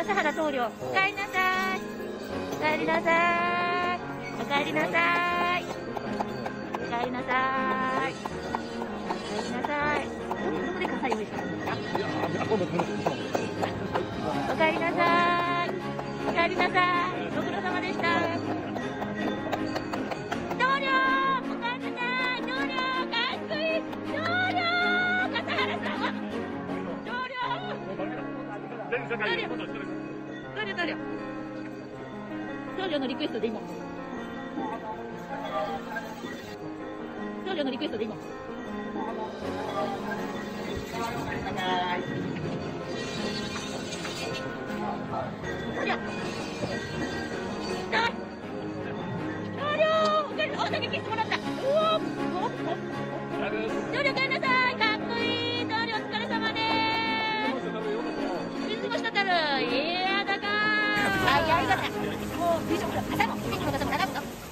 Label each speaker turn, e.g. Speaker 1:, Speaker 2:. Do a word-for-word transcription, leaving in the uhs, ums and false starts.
Speaker 1: 笠原棟梁、お帰りなさい。お帰りなさい。お帰りなさい。お帰りなさい。お帰りなさい。どこで傘用意したんですか？お帰りなさい。お帰りなさい。ご苦労様でした。棟梁、お帰りなさい。棟梁、かっこいい。棟梁、笠原さんは。棟梁。
Speaker 2: 全世界のことをしてる。
Speaker 1: 棟梁、棟梁。棟梁のリクエストで今。棟梁のリクエストで今。棟梁。お酒切ってもらった。うお棟梁帰りなさい。かっこいい。棟梁お疲れ様でーす。水もしたたる。いやだかー。あ、いやいやだ。もう、ビジョン、朝の、ピンクの方も長くと。